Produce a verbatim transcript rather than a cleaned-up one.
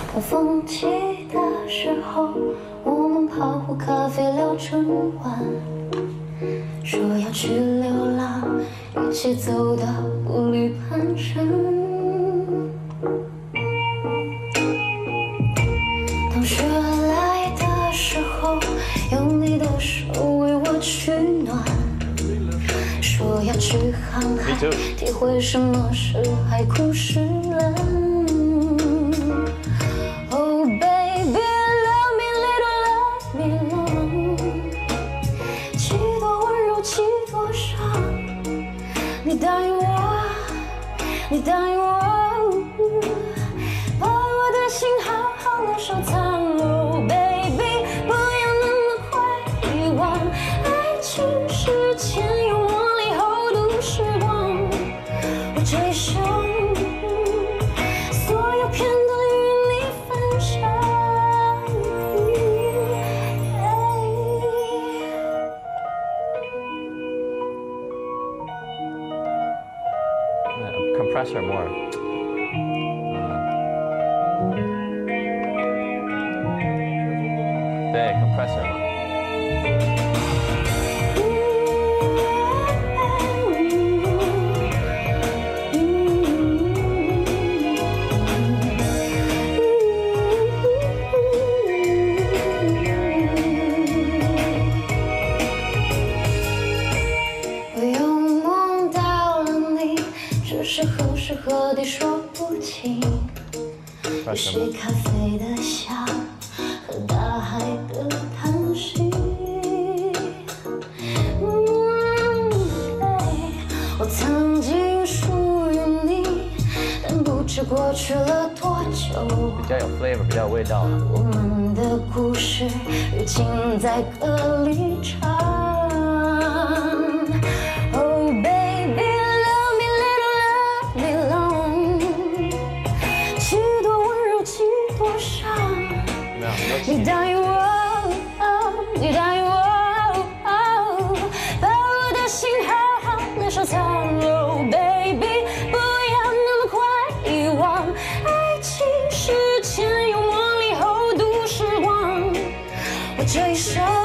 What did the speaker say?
刮风起的时候，我们泡壶咖啡聊整晚，说要去流浪，一起走到步履蹒跚。当雪来的时候，用你的手为我取暖，说要去航海，体会什么是海枯石烂。 你答应我，你答应我，把我的心好好的收藏哦 ，baby， 不要那么快遗忘。爱情是千言万里厚度时光，我追求所有片段与你分享。 Compressor more. Uh, 对 ，compressor 嘛。 只是何时何地说不清，是咖啡的香和大海的叹息。嗯，我曾经属于你，但不知过去了多久。 比较有 flavor， 比较有味道。 我们的故事如今在歌里唱。 你答应我，你答应我，把我的心好好的收藏哦 ，baby， 不要那么快遗忘。爱情是千言万里厚度时光，我追求。